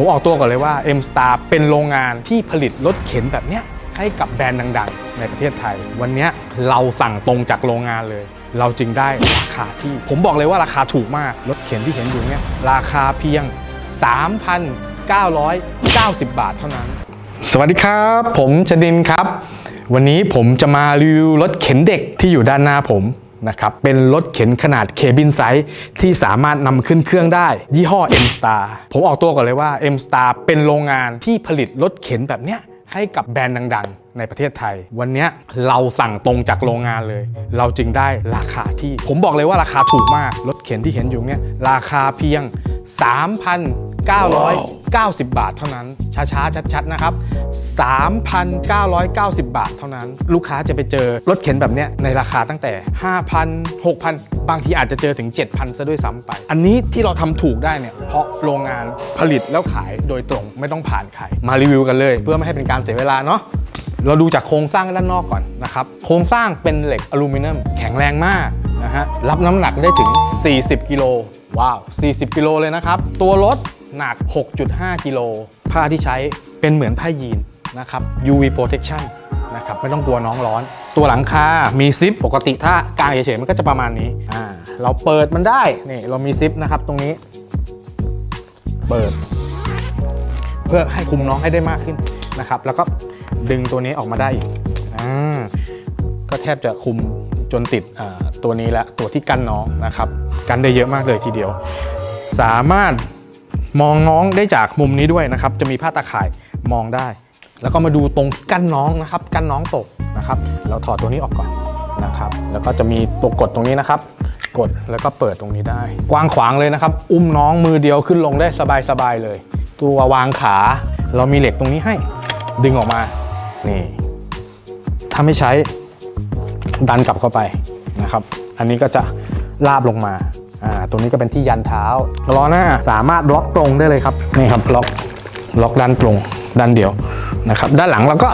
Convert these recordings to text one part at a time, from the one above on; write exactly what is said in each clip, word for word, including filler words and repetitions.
ผมออกตัวก่อนเลยว่า M Star เป็นโรงงานที่ผลิตรถเข็นแบบเนี้ยให้กับแบรนด์ดังๆในประเทศไทยวันนี้เราสั่งตรงจากโรงงานเลยเราจึงได้ราคาที่ผมบอกเลยว่าราคาถูกมากรถเข็นที่เห็นอยู่เนี่ยราคาเพียง สามพันเก้าร้อยเก้าสิบ บาทเท่านั้นสวัสดีครับผมชดินครับวันนี้ผมจะมารีวิวรถเข็นเด็กที่อยู่ด้านหน้าผมนะครับเป็นรถเข็นขนาดเคบินไซส์ที่สามารถนำขึ้นเครื่องได้ยี่ห้อ M Star ผมออกตัวก่อนเลยว่า M Star เป็นโรงงานที่ผลิตรถเข็นแบบเนี้ยให้กับแบรนด์ดังๆในประเทศไทยวันนี้เราสั่งตรงจากโรงงานเลยเราจึงได้ราคาที่ผมบอกเลยว่าราคาถูกมากรถเข็นที่เห็นอยู่เนี่ยราคาเพียง สามพันเก้าร้อยเก้าสิบ บาทเท่านั้นช้าๆชัดๆนะครับ สามพันเก้าร้อยเก้าสิบ บาทเท่านั้นลูกค้าจะไปเจอรถเข็นแบบนี้ในราคาตั้งแต่ ห้าพัน หกพัน บางทีอาจจะเจอถึง เจ็ดพัน ซะด้วยซ้ำไปอันนี้ที่เราทำถูกได้เนี่ยเพราะโรงงานผลิตแล้วขายโดยตรงไม่ต้องผ่านใครมารีวิวกันเลยเพื่อไม่ให้เป็นการเสียเวลาเนาะเราดูจากโครงสร้างด้านนอกก่อนนะครับโครงสร้างเป็นเหล็กอลูมิเนียมแข็งแรงมากนะฮะรับน้ำหนักได้ถึงสี่สิบกิโลว้าวสี่สิบกิโลเลยนะครับตัวรถหนัก หกจุดห้า กิโลผ้าที่ใช้เป็นเหมือนผ้ายีนนะครับ ยู วี Protection นะครับไม่ต้องกลัวน้องร้อนตัวหลังคามีซิปปกติถ้ากางเฉยๆมันก็จะประมาณนี้อ่าเราเปิดมันได้นี่เรามีซิปนะครับตรงนี้เปิดเพื่อให้คุมน้องให้ได้มากขึ้นนะครับแล้วก็ดึงตัวนี้ออกมาได้อีกอ่าก็แทบจะคุมจนติดตัวนี้และตัวที่กั้นน้องนะครับกันได้เยอะมากเลยทีเดียวสามารถมองน้องได้จากมุมนี้ด้วยนะครับจะมีผ้าตาข่ายมองได้แล้วก็มาดูตรงกั้นน้องนะครับกั้นน้องตกนะครับเราถอดตัวนี้ออกก่อนนะครับแล้วก็จะมีตัวกดตรงนี้นะครับกดแล้วก็เปิดตรงนี้ได้กว้างขวางเลยนะครับอุ้มน้องมือเดียวขึ้นลงได้สบายๆเลยตัววางขาเรามีเหล็กตรงนี้ให้ดึงออกมานี่ถ้าไม่ใช้ดันกลับเข้าไปนะครับอันนี้ก็จะลาบลงมาอ่าตรงนี้ก็เป็นที่ยันเท้าล้อหน้าสามารถล็อกตรงได้เลยครับนี่ครับล็อกล็อกด้านตรงด้านเดียวนะครับด้านหลังเราก็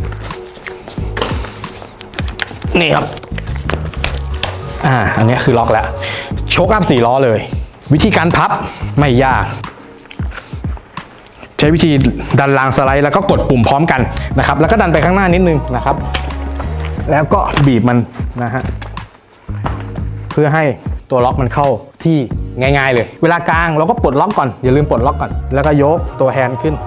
นี่ครับอ่าอันนี้คือล็อกแล้วโชคอัพสี่ล้อเลยวิธีการพับไม่ยากใช้วิธีดันรางสไลด์แล้วก็กดปุ่มพร้อมกันนะครับแล้วก็ดันไปข้างหน้านิดนึงนะครับแล้วก็บีบมันนะฮะเพื่อให้ตัวล็อกมันเข้าที่ง่ายๆเลยเวลากางเราก็ปลดล็อกก่อนอย่าลืมปลดล็อกก่อนแล้วก็ยกตัวแฮนด์ขึ้น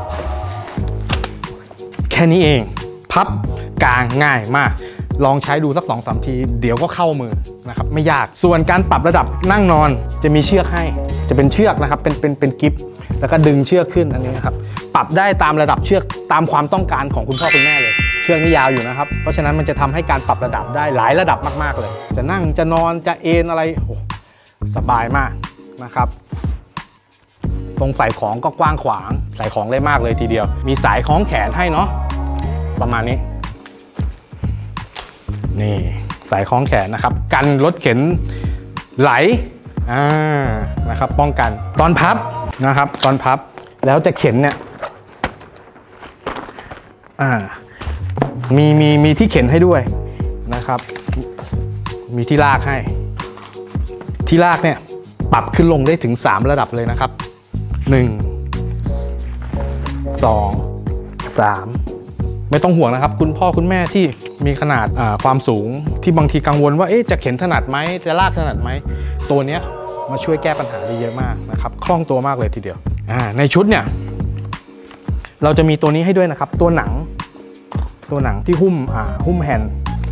แค่นี้เองพับกางง่ายมากลองใช้ดูสัก สองสาม ทีเดี๋ยวก็เข้ามือนะครับไม่ยากส่วนการปรับระดับนั่งนอนจะมีเชือกให้จะเป็นเชือกนะครับเป็นเป็นเป็นกิฟต์แล้วก็ดึงเชือกขึ้นอันนี้นะครับปรับได้ตามระดับเชือกตามความต้องการของคุณพ่อคุณแม่เลยเชือกนี่ยาวอยู่นะครับเพราะฉะนั้นมันจะทำให้การปรับระดับได้หลายระดับมากๆเลยจะนั่งจะนอนจะเอนอะไรโอ้สบายมากนะครับตรงใส่ของก็กว้างขวางใส่ของได้มากเลยทีเดียวมีสายคล้องแขนให้เนาะประมาณนี้นี่สายคล้องแขนนะครับกันรถเข็นไหลอ่านะครับป้องกันตอนพับนะครับตอนพับแล้วจะเข็นเนี่ยอ่ามีมีมีที่เข็นให้ด้วยนะครับมีที่ลากให้ที่ลากเนี่ยปรับขึ้นลงได้ถึงสามระดับเลยนะครับหนึ่ง สอง สามไม่ต้องห่วงนะครับคุณพ่อคุณแม่ที่มีขนาดความสูงที่บางทีกังวลว่าเอ๊ะจะเข็นถนัดไหมจะลากถนัดไหมตัวเนี้ยมาช่วยแก้ปัญหาได้เยอะมากนะครับคล่องตัวมากเลยทีเดียวในชุดเนี่ยเราจะมีตัวนี้ให้ด้วยนะครับตัวหนังตัวหนังที่หุ้มหุ้มแฮนด์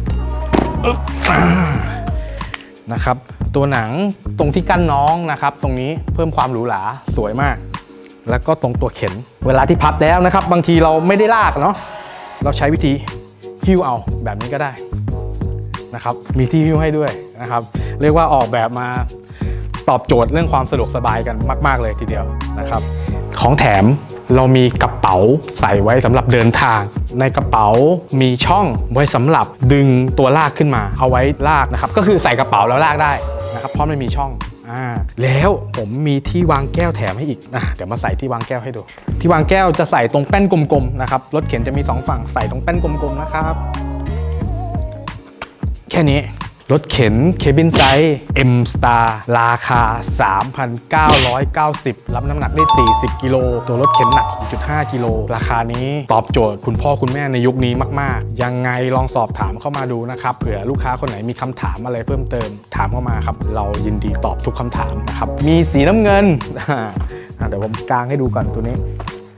นะครับตัวหนังตรงที่กั้นน้องนะครับตรงนี้เพิ่มความหรูหราสวยมากแล้วก็ตรงตัวเข็นเวลาที่พับแล้วนะครับบางทีเราไม่ได้ลากเนาะเราใช้วิธีหิ้วเอาแบบนี้ก็ได้นะครับมีที่หิ้วให้ด้วยนะครับเรียกว่าออกแบบมาตอบโจทย์เรื่องความสะดวกสบายกันมากๆเลยทีเดียวนะครับของแถมเรามีกระเป๋าใส่ไว้สำหรับเดินทางในกระเป๋ามีช่องไว้สำหรับดึงตัวลากขึ้นมาเอาไว้ลากนะครับก็คือใส่กระเป๋าแล้วลากได้นะครับเพราะมันมีช่องอ่าแล้วผมมีที่วางแก้วแถมให้อีกอ่ะเดี๋ยวมาใส่ที่วางแก้วให้ดูที่วางแก้วจะใส่ตรงแป้นกลมๆนะครับรถเข็นจะมีสองฝั่งใส่ตรงแป้นกลมๆนะครับแค่นี้รถเข็นเคบินไซส์ M Star ราคา สามพันเก้าร้อยเก้าสิบ รับน้ำหนักได้สี่สิบกิโลตัวรถเข็นหนัก หกจุดห้า กิโลราคานี้ตอบโจทย์คุณพ่อคุณแม่ในยุคนี้มากๆยังไงลองสอบถามเข้ามาดูนะครับเผื่อลูกค้าคนไหนมีคำถามอะไรเพิ่มเติมถามเข้ามาครับเรายินดีตอบทุกคำถามนะครับมีสีน้ำเงิน เดี๋ยวผมกางให้ดูก่อนตัวนี้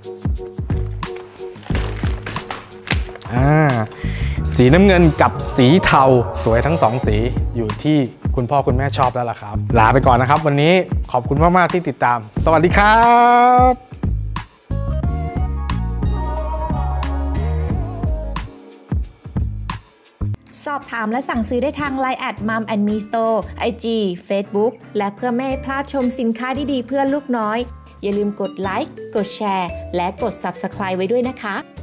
อ่าสีน้ำเงินกับสีเทาสวยทั้งสองสีอยู่ที่คุณพ่อคุณแม่ชอบแล้วล่ะครับลาไปก่อนนะครับวันนี้ขอบคุณมากๆที่ติดตามสวัสดีครับสอบถามและสั่งซื้อได้ทาง ไลน์ แอท มัม แอนด์ มี สโตร์ ไอ จี Facebook และเพื่อไม่ให้พลาดชมสินค้าดีๆเพื่อลูกน้อยอย่าลืมกดไลค์กดแชร์และกด ซับสไครบ์ ไว้ด้วยนะคะ